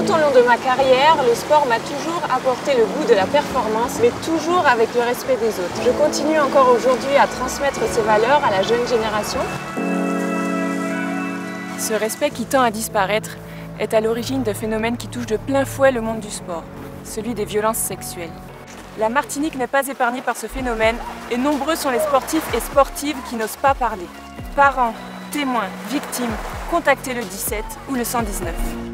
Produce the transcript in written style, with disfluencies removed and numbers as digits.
Tout au long de ma carrière, le sport m'a toujours apporté le goût de la performance, mais toujours avec le respect des autres. Je continue encore aujourd'hui à transmettre ces valeurs à la jeune génération. Ce respect qui tend à disparaître est à l'origine de phénomènes qui touchent de plein fouet le monde du sport, celui des violences sexuelles. La Martinique n'est pas épargnée par ce phénomène et nombreux sont les sportifs et sportives qui n'osent pas parler. Parents, témoins, victimes, contactez le 17 ou le 119.